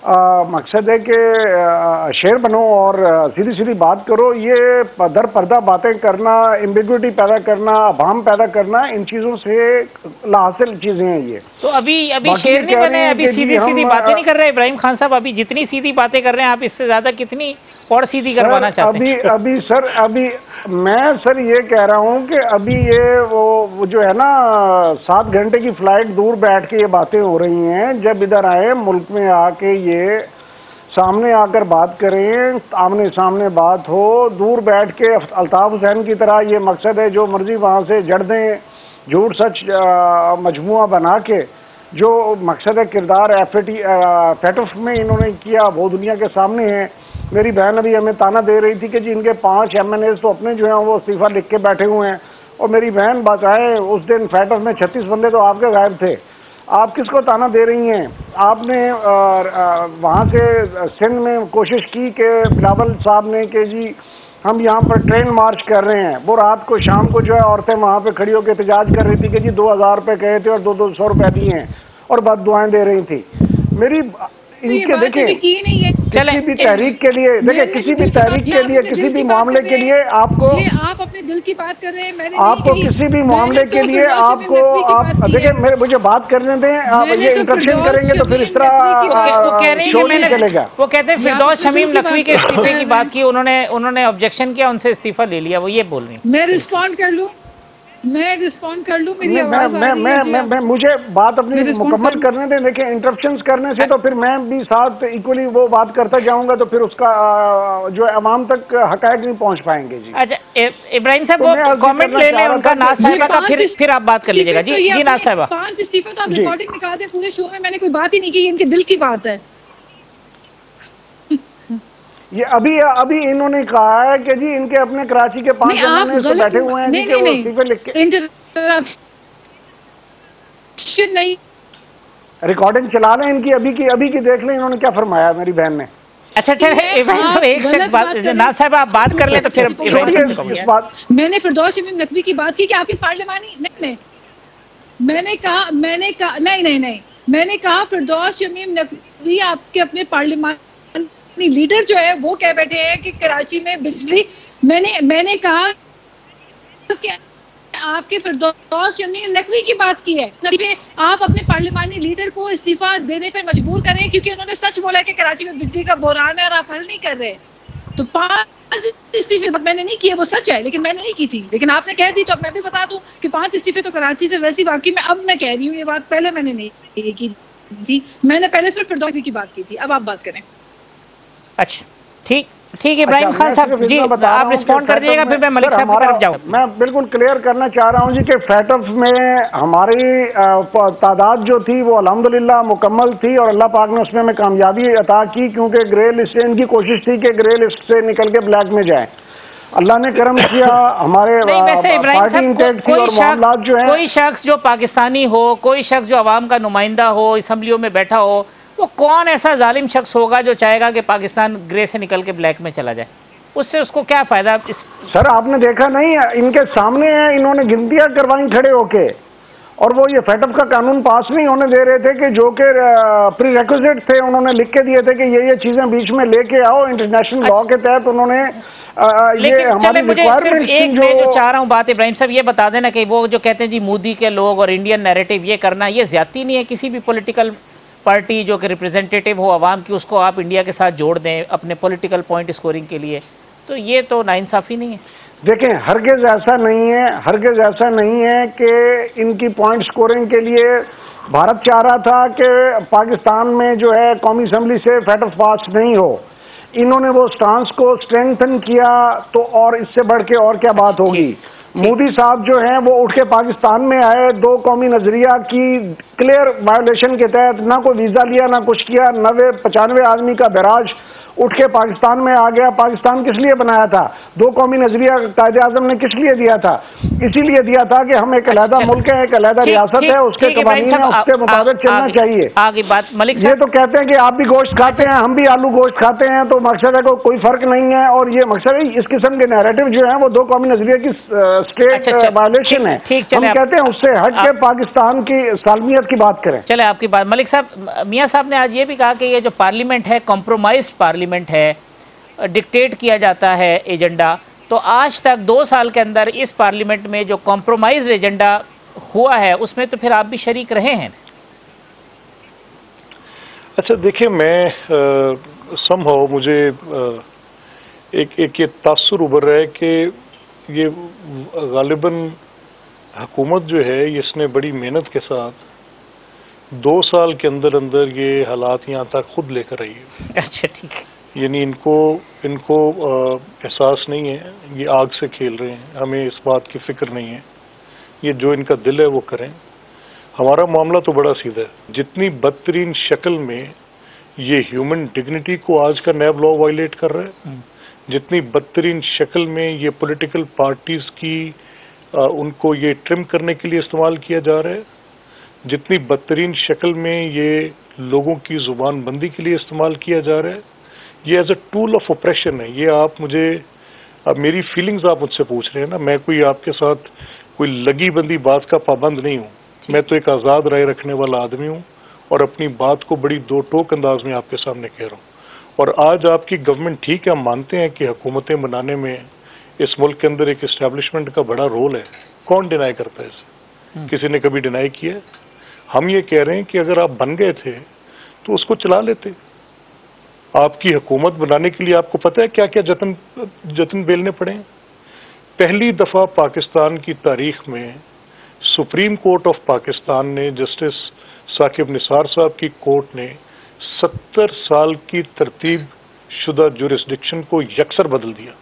मकसद है कि शेर बनो और सीधी सीधी बात करो। ये दर पर्दा बातें करना, एम्बिग्विटी पैदा करना, अभाम पैदा करना, इन चीज़ों से लाहासिल चीज़ें हैं ये। तो अभी अभी शेर नहीं बने, अभी सीधी सीधी बातें नहीं कर रहे इब्राहिम खान साहब। अभी जितनी सीधी बातें कर रहे हैं आप, इससे ज़्यादा कितनी और सीधी करवाना चाहते हैं? अभी अभी सर अभी मैं सर ये कह रहा हूँ कि अभी ये वो, वो जो है ना सात घंटे की फ्लाइट दूर बैठ के ये बातें हो रही हैं। जब इधर आए मुल्क में आके ये सामने आकर बात करें, आमने सामने बात हो, दूर बैठ के अल्ताफ हुसैन की तरह ये मकसद है जो मर्जी वहाँ से जड़ दें, झूठ सच मजमुआ बना के जो मकसद है किरदार एफएटी फैटफ में इन्होंने किया वो दुनिया के सामने है। मेरी बहन अभी हमें ताना दे रही थी कि जी इनके पांच एमएनएस तो अपने जो हैं वो इस्तीफा लिख के बैठे हुए हैं। और मेरी बहन बचाए, उस दिन फैटफ में छत्तीस बंदे तो आपके गायब थे। आप किसको ताना दे रही हैं? आपने वहाँ से सिंध में कोशिश की कि बिलावल साहब ने कि जी हम यहाँ पर ट्रेन मार्च कर रहे हैं। वो रात को शाम को जो है औरतें वहाँ पे खड़ी होकर एहतजाज कर रही थी कि जी दो हज़ार रुपये कहे थे और दो दो सौ रुपये दिए हैं और बद दुआएं दे रही थी। मेरी इनके देखिए किसी भी तहरीक के लिए देखिए किसी भी तहरीक के लिए किसी भी मामले के लिए आपको आप अपने दिल की बात कर रहे हैं। मैंने आपको किसी भी मामले के लिए आपको आप देखिए मेरे मुझे बात करने दें। आप ये इंटरप्शन करेंगे तो फिर इस तरह शो नहीं चलेगा। वो कहते हैं फिरदौस शमीम नकवी के इस्तीफे की बात की, उन्होंने उन्होंने ऑब्जेक्शन किया, उनसे इस्तीफा ले लिया। वो ये बोल रही है। मैं रिस्पॉन्ड कर लूं मैं रिस्पॉन्ड कर लूं मेरी मैं, आवाज मैं, आ रही मैं, है मैं, मैं मुझे बात अपनी मुकम्मल करने दें। देखिए इंटरप्शंस करने से तो फिर मैं भी साथ इक्वली वो बात करता जाऊंगा तो फिर उसका जो है अवाम तक हकायक नहीं पहुंच पाएंगे जी। अच्छा इब्राहिम साहब वो कमेंट ले लें उनका, नाज साहिबा का, फिर फिर आप बात कर लीजिएगा। जी जी नाज साहिबा, पांच इस्तीफे तो आप रिकॉर्डिंग निकाल दें पूरे शो में। मैंने कोई बात ही नहीं की, इनके दिल की बात है। ये अभी अभी इन्होंने कहा है कि जी इनके अपने कराची के पांच एमएनए तो बैठे हुए हैं जी कि वो इस्तीफे लिख के नहीं रिकॉर्डिंग चला लें इनकी, अभी की अभी की देख लें इन्होंने क्या फरमाया मेरी बहन ने। अच्छा अच्छा इब्राहिम साहब एक शख्स बात, नाज साहब आप बात कर ले तो फिर इब्राहिम साहब। मैंने फिरदौस शमीम नकवी की बात की कि आपकी पार्लिमानी नहीं नहीं मैंने कहा मैंने कहा नहीं नहीं नहीं मैंने कहा फिरदौस शमीम नकवी आपके अपने पार्लियामेंट लीडर जो है वो कह बैठे हैं कि कराची में बिजली। मैंने मैंने कहा कि आपके फिरदौस शमीम नकवी की बात की है। आप अपने पार्लिमानी लीडर को इस्तीफा देने पर मजबूर करें क्योंकि उन्होंने सच बोला कि कराची में बिजली का बहरान है और आप हल नहीं कर रहे। तो पांच इस्तीफे मैंने नहीं किए, वो सच है, लेकिन मैंने नहीं की थी। लेकिन आपने कह दी तो अब मैं भी बता दूं कि पांच इस्तीफे तो कराची से वैसी बाकी में अब मैं कह रही हूँ ये बात, पहले मैंने नहीं की थी। मैंने पहले सिर्फ फिरदौस की बात की थी। अब आप बात करें। अच्छा ठीक ठीक है इब्राहिम खान साहब जी आप रिस्पॉन्ड कर दीजिएगा, फिर मैं मलिक साहब की तरफ जाऊँ। मैं बिल्कुल क्लियर करना चाह रहा हूँ जी कि फैटफ में हमारी तादाद जो थी वो अल्हम्दुलिल्लाह मुकम्मल थी और अल्लाह पाक ने उसमें हमें कामयाबी अता की क्योंकि ग्रे लिस्ट से इनकी कोशिश थी कि ग्रे लिस्ट से निकल के ब्लैक में जाए। अल्लाह ने करम किया। हमारे वैसे इब्राहिम साहब को, कोई शख्स जो है कोई शख्स जो पाकिस्तानी हो, कोई शख्स जो अवाम का नुमाइंदा हो, असम्बलियों में बैठा हो, वो कौन ऐसा जालिम शख्स होगा जो चाहेगा कि पाकिस्तान ग्रे से निकल के ब्लैक में चला जाए? उससे उसको क्या फायदा? इस सर आपने देखा नहीं, इनके सामने है, इन्होंने गिनतियां करवाई खड़े होके और वो ये फैटफ का कानून पास नहीं होने दे रहे थे कि जो कि प्री रिक्विजिट थे उन्होंने लिख के दिए थे कि ये ये चीजें बीच में लेके आओ इंटरनेशनल लॉ के तहत। उन्होंने लेकिन चले मुझे सिर्फ एक मैं जो चाह रहा हूँ बात इब्राहिम साहब ये बता देना कि वो जो कहते हैं जी मोदी के लोग और इंडियन नैरेटिव ये करना, ये ज्यादती नहीं है? किसी भी पॉलिटिकल पार्टी जो कि रिप्रेजेंटेटिव हो आवाम की उसको आप इंडिया के साथ जोड़ दें अपने पॉलिटिकल पॉइंट स्कोरिंग के लिए, तो ये तो नाइंसाफ़ी नहीं है? देखें हरगिज़ ऐसा नहीं है, हरगिज़ ऐसा नहीं है कि इनकी पॉइंट स्कोरिंग के लिए भारत चाह रहा था कि पाकिस्तान में जो है कौमी असम्बली से फैटफ पास नहीं हो। इन्होंने वो स्टांस को स्ट्रेंथन किया तो और इससे बढ़ के और क्या बात होगी। मोदी साहब जो हैं वो उठ के पाकिस्तान में आए, दो कौमी नजरिया की क्लियर वायोलेशन के तहत ना कोई वीज़ा लिया ना कुछ किया, नब्बे पचानवे आदमी का बैराज उठ के पाकिस्तान में आ गया। पाकिस्तान किस लिए बनाया था? दो कौमी नजरिया कायदे आजम ने किस लिए दिया था? इसीलिए दिया था कि हम एक अलहदा मुल्क है, एक अलहदा रियासत है, उसके कवानीन है, उसके मुताबिक चलना चाहिए। आगे बात मलिक ये तो कहते हैं कि आप भी गोश्त खाते हैं, हम भी आलू गोश्त खाते हैं, तो मकसद है को कोई फर्क नहीं है। और ये मकसद है इस किस्म के नैरेटिव जो है वो दो कौमी नजरिए की स्टेट वायलेशन है। हम कहते हैं उससे हट के पाकिस्तान की सालमियत की बात करें। चले आपकी बात। मलिक साहब, मियां साहब ने आज ये भी कहा कि ये जो पार्लियामेंट है कॉम्प्रोमाइज पार्लियामेंट है, डिक्टेट किया जाता है एजेंडा। तो आज तक दो साल के अंदर इस पार्लियामेंट में जो कॉम्प्रोमाइज एजेंडा हुआ है उसमें तो फिर आप भी शरीक रहे हैं। अच्छा देखिए, मैं समहाउ मुझे आ, एक एक ये तासुर उभर रहा है कि ये गालिबन हुकूमत जो है इसने बड़ी मेहनत के साथ दो साल के अंदर अंदर ये हालात यहाँ तक खुद लेकर आई है। अच्छा ठीक है। यानी इनको इनको एहसास नहीं है, ये आग से खेल रहे हैं, हमें इस बात की फिक्र नहीं है, ये जो इनका दिल है वो करें। हमारा मामला तो बड़ा सीधा है। जितनी बदतरीन शक्ल में ये ह्यूमन डिग्निटी को आज का नैब लॉ वायलेट कर रहा है, जितनी बदतरीन शक्ल में ये पॉलिटिकल पार्टीज की आ, उनको ये ट्रिम करने के लिए इस्तेमाल किया जा रहा है, जितनी बदतरीन शक्ल में ये लोगों की जुबान बंदी के लिए इस्तेमाल किया जा रहा है, ये as a tool of operation है। ये आप मुझे, अब मेरी फीलिंग्स आप मुझसे पूछ रहे हैं ना, मैं कोई आपके साथ कोई लगी बंदी बात का पाबंद नहीं हूँ। मैं तो एक आज़ाद राय रखने वाला आदमी हूँ और अपनी बात को बड़ी दो टोक अंदाज में आपके सामने कह रहा हूँ। और आज आपकी गवर्नमेंट, ठीक है, हम मानते हैं कि हुकूमतें बनाने में इस मुल्क के अंदर एक इस्टेब्लिशमेंट का बड़ा रोल है। कौन डिनाई करता है इसे? किसी ने कभी डिनाई किया? हम ये कह रहे हैं कि अगर आप बन गए थे तो उसको चला लेते। आपकी हुकूमत बनाने के लिए आपको पता है क्या क्या जतन जतन बेलने पड़े। पहली दफ़ा पाकिस्तान की तारीख में सुप्रीम कोर्ट ऑफ पाकिस्तान ने, जस्टिस साकिब निसार साहब की कोर्ट ने सत्तर साल की तरतीब शुदा जुरिस्डिक्शन को यकसर बदल दिया।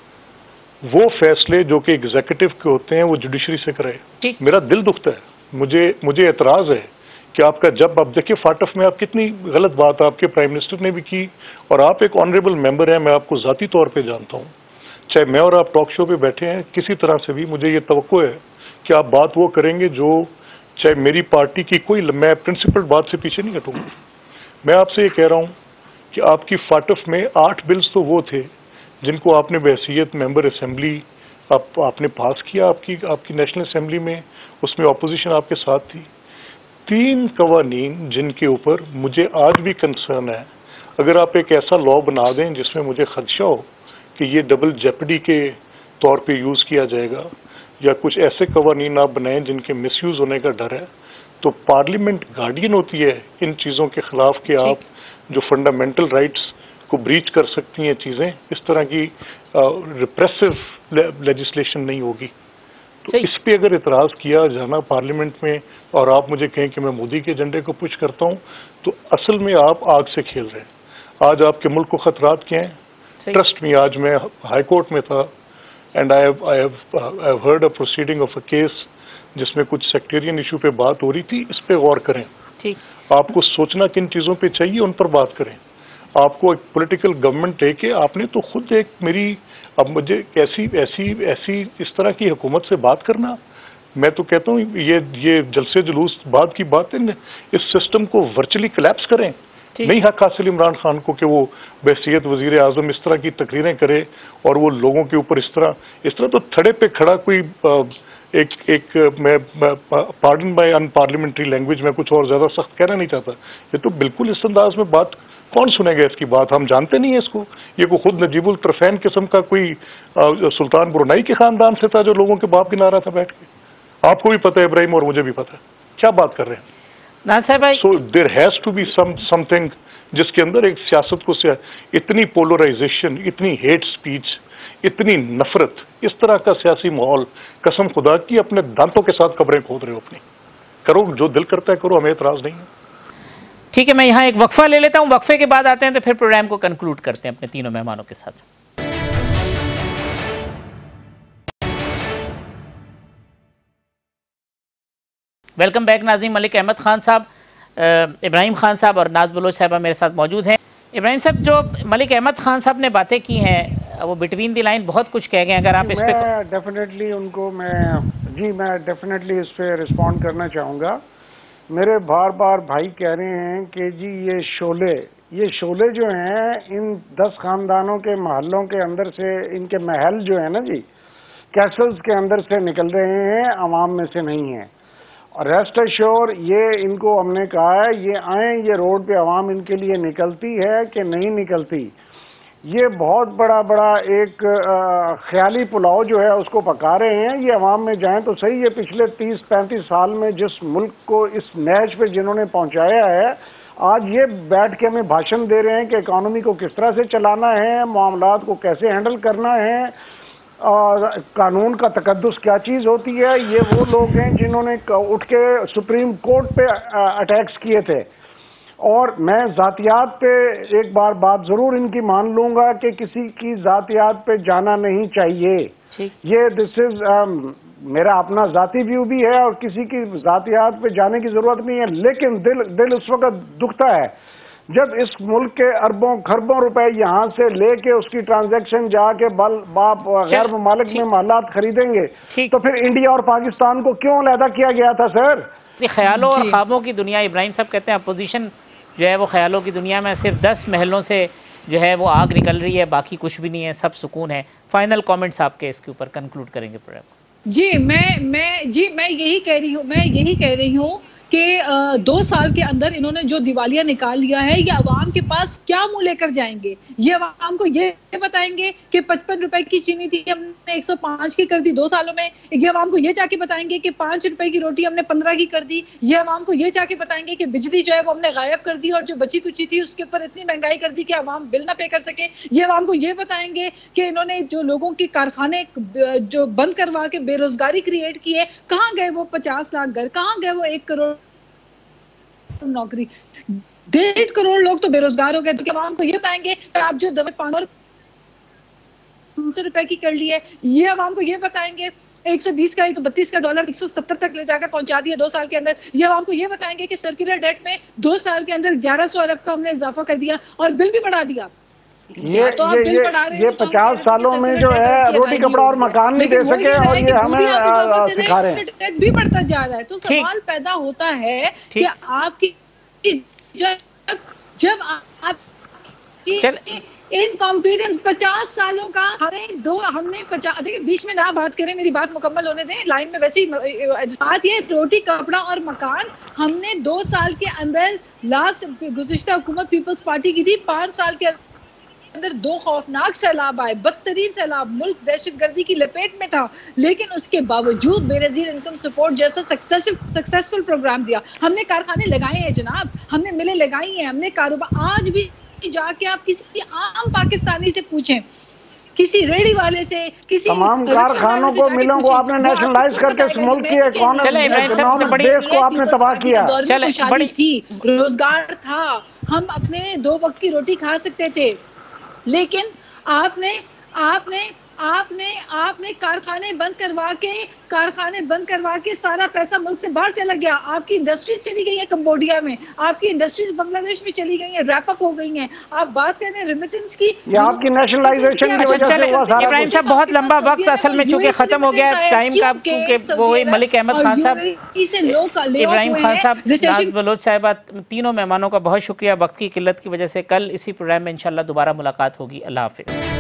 वो फैसले जो कि एग्जीक्यूटिव के होते हैं वो जुडिशरी से कराए। मेरा दिल दुखता है, मुझे मुझे एतराज़ है कि आपका, जब आप देखिए फाटफ में आप कितनी गलत बात आपके प्राइम मिनिस्टर ने भी की, और आप एक ऑनरेबल मेंबर हैं, मैं आपको ज़ाती तौर पे जानता हूँ, चाहे मैं और आप टॉक शो पे बैठे हैं, किसी तरह से भी मुझे ये तवक्को है कि आप बात वो करेंगे जो, चाहे मेरी पार्टी की कोई, मैं प्रिंसिपल बात से पीछे नहीं हटूंगा। मैं आपसे ये कह रहा हूँ कि आपकी फाटफ में आठ बिल्स तो वो थे जिनको आपने बहसीयत मेंबर असेंबली आप, आपने पास किया आपकी आपकी नेशनल असेंबली में, उसमें अपोजिशन आपके साथ थी। तीन कवानीन जिनके ऊपर मुझे आज भी कंसर्न है, अगर आप एक ऐसा लॉ बना दें जिसमें मुझे खदशा हो कि ये डबल जेपडी के तौर पे यूज़ किया जाएगा, या कुछ ऐसे कवानीन आप बनाएं जिनके मिसयूज़ होने का डर है, तो पार्लियामेंट गार्डियन होती है इन चीज़ों के खिलाफ कि आप जो फंडामेंटल राइट्स को ब्रीच कर सकती हैं चीज़ें, इस तरह की रिप्रेसिव लेजिस्लेशन नहीं होगी। तो इस पे अगर इतराज़ किया जाना पार्लियामेंट में, और आप मुझे कहें कि मैं मोदी के एजेंडे को पुश करता हूँ, तो असल में आप आग से खेल रहे हैं। आज आपके मुल्क को खतरात क्या हैं? ट्रस्ट मी, आज मैं हाई कोर्ट में था and I have heard a proceeding of a case जिसमें कुछ सेक्टेरियन इशू पे बात हो रही थी। इस पे गौर करें। ठीक, आपको सोचना किन चीज़ों पे चाहिए, उन पर बात करें। आपको एक पॉलिटिकल गवर्नमेंट है कि आपने तो खुद एक मेरी, अब मुझे ऐसी ऐसी ऐसी इस तरह की हुकूमत से बात करना, मैं तो कहता हूँ ये ये जलसे जुलूस बाद की बात है। इस सिस्टम को वर्चुअली कोलैप्स करें। नहीं हक हासिल इमरान खान को कि वो बहसीयत वजीर आजम इस तरह की तकरीरें करे और वो लोगों के ऊपर इस तरह इस तरह तो थड़े पे खड़ा कोई एक एक मैं पार्डन बाय अनपार्लियामेंट्री लैंग्वेज में कुछ और ज़्यादा सख्त कहना नहीं चाहता। ये तो बिल्कुल इस अंदाज में बात, कौन सुनेगा इसकी बात? हम जानते नहीं है इसको। ये को खुद नजीबुल तरफैन किस्म का कोई सुल्तान ब्रुनाई के खानदान से था जो लोगों के बाप गिना रहा था बैठ के। आपको भी पता है इब्राहिम, और मुझे भी पता है क्या बात कर रहे हैं ना साहब भाई। So there has to be some something जिसके अंदर एक सियासत को से, इतनी पोलराइजेशन, इतनी हेट स्पीच, इतनी नफरत, इस तरह का सियासी माहौल, कसम खुदा की अपने दांतों के साथ कब्रें खोद रहे हो अपनी। करो जो दिल करता है करो, हमें एतराज नहीं है। ठीक है, मैं यहाँ एक वक्फा ले लेता हूँ, वक्फे के बाद आते हैं तो फिर प्रोग्राम को कंक्लूड करते हैं अपने तीनों मेहमानों के साथ। वेलकम बैक नाज़रीन। मलिक अहमद खान साहब, इब्राहिम खान साहब और नाज बलोच साहबा मेरे साथ मौजूद हैं। इब्राहिम साहब, जो मलिक अहमद खान साहब ने बातें की हैं वो बिटवीन द लाइन बहुत कुछ कह गए, अगर आप इस पे डेफिनेटली उनको मैं जी मैं डेफिनेटली इस पे रिस्पॉन्ड करना चाहूँगा। मेरे बार बार भाई कह रहे हैं कि जी ये शोले ये शोले जो हैं इन दस खानदानों के महलों के अंदर से, इनके महल जो है ना जी, कैसल्स के अंदर से निकल रहे हैं, आवाम में से नहीं है। और रेस्ट एश्योर ये इनको हमने कहा है, ये आए ये रोड पे आवाम इनके लिए निकलती है कि नहीं निकलती, ये बहुत बड़ा बड़ा एक आ, ख्याली पुलाव जो है उसको पका रहे हैं। ये अवाम में जाएं तो सही, ये पिछले तीस पैंतीस साल में जिस मुल्क को इस नहज पे जिन्होंने पहुंचाया है, आज ये बैठ के हमें भाषण दे रहे हैं कि इकॉनमी को किस तरह से चलाना है, मामलात को कैसे हैंडल करना है, और कानून का तकद्दुस क्या चीज़ होती है। ये वो लोग हैं जिन्होंने उठ के सुप्रीम कोर्ट पे अटैक्स किए थे। और मैं ज़ातियात पे एक बार बात ज़रूर इनकी मान लूँगा कि किसी की ज़ातियात पे जाना नहीं चाहिए। ये दिस इज़ मेरा अपना ज़ाती व्यू भी है और किसी की ज़ातियात पे जाने की ज़रूरत नहीं है। लेकिन दिल दिल उस वक्त दुखता है जब इस मुल्क के अरबों खरबों रुपए यहाँ से लेके उसकी ट्रांजैक्शन जाके बल बाप गैर ममालिक में मालात खरीदेंगे, तो फिर इंडिया और पाकिस्तान को क्यों अलहदा किया गया था सर? ख्यालों और ख्वाबों की दुनिया, इब्राहिम साहब कहते हैं अपोजिशन जो है वो ख्यालों की दुनिया में सिर्फ दस महलों से जो है वो आग निकल रही है, बाकी कुछ भी नहीं है, सब सुकून है। फाइनल कमेंट्स आपके इसके ऊपर, कंक्लूड करेंगे प्रोग्राम। जी मैं मैं जी मैं यही कह रही हूँ मैं यही कह रही हूँ कि दो साल के अंदर इन्होंने जो दिवालिया निकाल लिया है, ये अवाम के पास क्या मुंह लेकर जाएंगे? ये अवाम को ये बताएंगे कि पचपन रुपए की चीनी थी हमने एक सौ पाँच की कर दी दो सालों में? ये अवाम को ये जाके बताएंगे कि पांच रुपए की रोटी हमने पंद्रह की कर दी? ये अवाम को ये जाके बताएंगे कि बिजली जो है वो हमने गायब कर दी और जो बची कुची थी उसके ऊपर इतनी महंगाई कर दी कि अवाम बिल ना पे कर सके? ये अवाम को ये बताएंगे कि इन्होंने जो लोगों के कारखाने जो बंद करवा के बेरोजगारी क्रिएट की है, कहाँ गए वो पचास लाख घर, कहाँ गए वो एक करोड़ नौकरी? डेढ़ करोड़ लोग तो बेरोजगार हो गए। तो आवाम को ये बताएंगे कि आप जो दवा पाँच सौ रुपए की कर ली है, ये आवाम को ये बताएंगे एक सौ बीस का एक सौ बत्तीस का डॉलर एक सौ सत्तर तक ले जाकर पहुंचा दिया दो साल के अंदर। ये आवाम को ये बताएंगे कि सर्कुलर डेट में दो साल के अंदर ग्यारह सौ अरब का हमने इजाफा कर दिया और बिल भी बढ़ा दिया। ये तो ये ये, ये पचास सालों में जो है रोटी कपड़ा और मकान नहीं दे सके और ये हमें सिखा रहे हैं, भी बढ़ता जा रहा है। तो सवाल पैदा होता है कि आपकी जब जब आपकी इनकॉम्पिटेंस पचास सालों का हमें दो हमने पचास देखिए बीच में ना बात करें, मेरी बात मुकम्मल होने दें, लाइन में वैसे ही बात ये रोटी कपड़ा और मकान हमने दो साल के अंदर लास्ट गुज़िश्ता हुकूमत पीपल्स पार्टी की थी, पांच साल के अंदर दो खौफनाक सैलाब आए, बदतरीन सैलाब, मुल्क दहशतगर्दी की लपेट में था, लेकिन उसके बावजूद बेनजीर इनकम सपोर्ट जैसा सक्सेसफुल सक्सेसफुल प्रोग्राम दिया। हमने कारखाने लगाए हैं जनाब, हमने मिलें लगाई हैं, हमने कारोबार। आज भी जाके आप किसी आम पाकिस्तानी से पूछें, किसी रेडी वाले से, किसी तमाम कारखानों को, मिलों को आपने नेशनलाइज करके इस मुल्क की इकोनॉमी देश को आपने तबाह किया। बड़ी थी, रोजगार था, हम अपने दो वक्त की रोटी खा सकते थे, लेकिन आपने आपने आपने आपने कारखाने बंद करवा के कारखाने बंद करवा के सारा पैसा मुल्क से बाहर चला गया। आपकी इंडस्ट्रीज चली गई है कंबोडिया में, आपकी इंडस्ट्रीज बांग्लादेश में चली गई है, रैप अप हो गई हैं। आप बात कर रहे हैं रेमिटेंस की, ये आपकी नेशनलाइजेशन की वजह से हुआ सारा। इब्राहिम साहब बहुत लंबा वक्त असल में चूंकि खत्म हो गया टाइम का, क्योंकि वो मलिक अहमद खान साहब, इब्राहिम खान साहब, नाज बलोच साहिबा, तीनों मेहमानों का बहुत शुक्रिया। वक्त की किल्लत की वजह से कल इसी प्रोग्राम में इंशाल्लाह दोबारा मुलाकात होगी। अल्लाह हाफिज।